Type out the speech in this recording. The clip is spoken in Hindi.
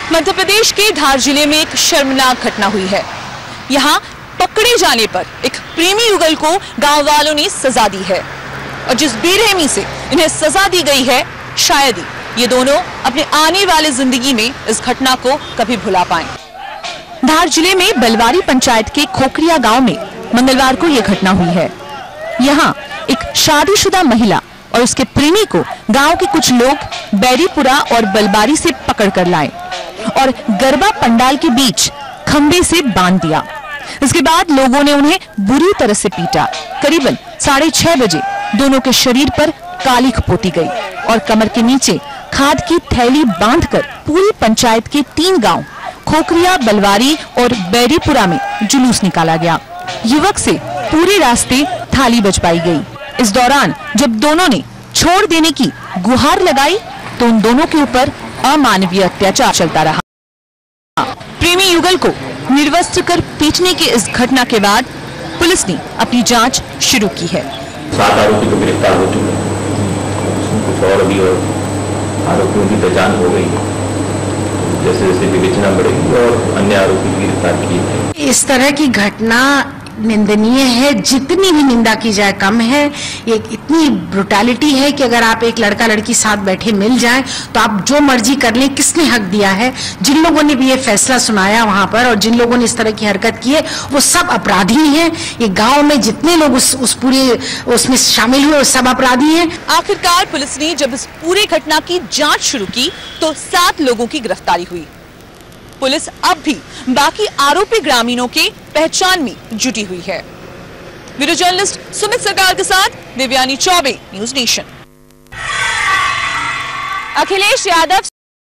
मध्य प्रदेश के धार जिले में एक शर्मनाक घटना हुई है। यहाँ पकड़े जाने पर एक प्रेमी युगल को गांव वालों ने सजा दी है और जिस बेरहमी से इन्हें सजा दी गई है, शायद ही ये दोनों अपने आने वाले जिंदगी में इस घटना को कभी भुला पाएं। धार जिले में बलवारी पंचायत के खोखरिया गांव में मंगलवार को यह घटना हुई है। यहाँ एक शादीशुदा महिला और उसके प्रेमी को गांव के कुछ लोग बैरीपुरा और बलबारी से पकड़ कर लाए और गरबा पंडाल के बीच खंबे से बांध दिया। इसके बाद लोगों ने उन्हें बुरी तरह से पीटा। करीबन 6:30 बजे दोनों के शरीर पर कालिख पोती गई और कमर के नीचे खाद की थैली बांधकर पूरी पंचायत के 3 गांव खोखरिया, बलवारी और बैरीपुरा में जुलूस निकाला गया। युवक से पूरे रास्ते थाली बजवाई गई। इस दौरान जब दोनों ने छोड़ देने की गुहार लगाई तो उन दोनों के ऊपर अमानवीय अत्याचार चलता रहा। प्रेमी युगल को निर्वस्त्र कर पीटने की इस घटना के बाद पुलिस ने अपनी जांच शुरू की है। 7 आरोपी तो गिरफ्तार हो चुके हैं, कुछ और भी और आरोपियों की पहचान हो गई है। जैसे जैसे विवेचना बढ़ेगी और अन्य आरोपी गिरफ्तार किए जाएंगे। इस तरह की घटना निंदनीय है, जितनी भी निंदा की जाए कम है। ये इतनी ब्रुटैलिटी है कि अगर आप एक लड़का लड़की साथ बैठे मिल जाएं तो आप जो मर्जी कर लें। किसने हक दिया है? जिन लोगों ने भी ये फैसला सुनाया वहां पर और जिन लोगों ने इस तरह की हरकत की है वो सब अपराधी हैं। ये गांव में जितने लोग उस पूरे उसमें शामिल हुए वो सब अपराधी हैं। आखिरकार पुलिस ने जब इस पूरी घटना की जाँच शुरू की तो 7 लोगों की गिरफ्तारी हुई। पुलिस अब भी बाकी आरोपी ग्रामीणों के पहचान में जुटी हुई है। वीडियो जर्नलिस्ट सुमित सरकार के साथ देवयानी चौबे, न्यूज नेशन। अखिलेश यादव